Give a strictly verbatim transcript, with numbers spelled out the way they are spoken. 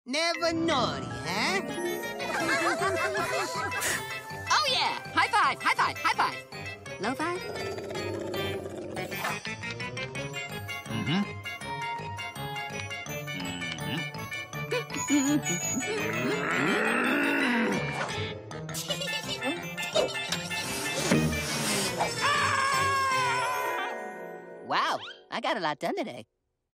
Never naughty, huh? Oh, yeah! High five, high five, high five. Low five? Mm-hmm. Wow, I got a lot done today.